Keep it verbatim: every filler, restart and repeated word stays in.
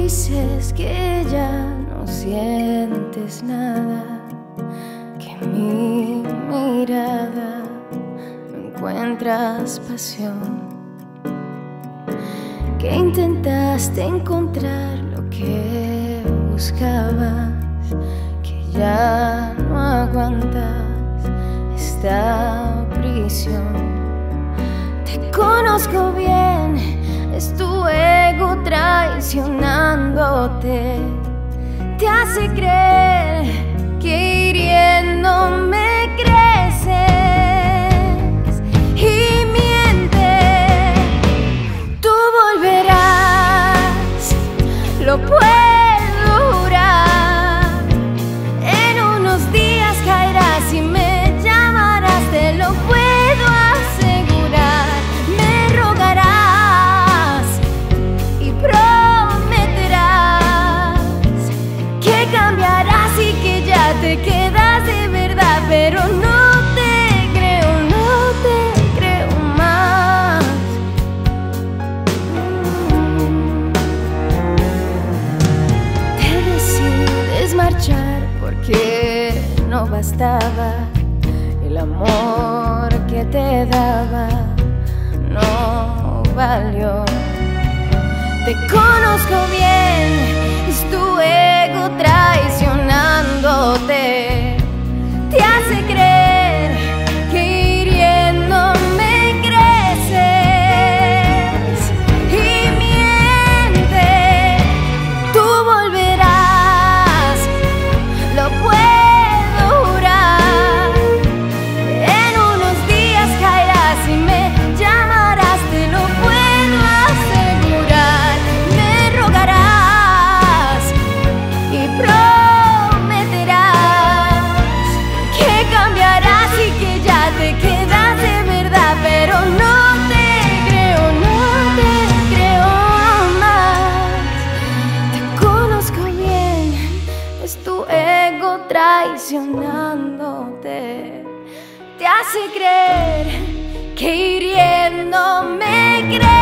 dices que ya no sientes nada, que en mi mirada no encuentras pasión, que intentaste encontrar lo que buscabas, que ya no aguantas esta prisión. Te conozco bien, es tu ego traicionándote, te hace creer que hiriéndome creces y miente. Tú volverás, lo puedo jurar. En unos días caerás y me llamarás, te lo puedo asegurar. Me rogarás y prometerás que cambiarás y que ya te quedas de verdad, pero no te creo, no te creo más. Te decides marchar porque no bastaba el amor que te daba, no valió. Te conozco bien, es tu ego traicionándote, te hace creer que hiriéndome creces y miente. Tú volverás, lo puedo jurar. En unos días caerás y me llamarás, te lo puedo asegurar. Me rogarás y prometerás que cambiarás y que ya te quedas de verdad, pero no te creo, no te creo más. Te conozco bien, es tu ego traicionándote, te hace creer que hiriéndome crees.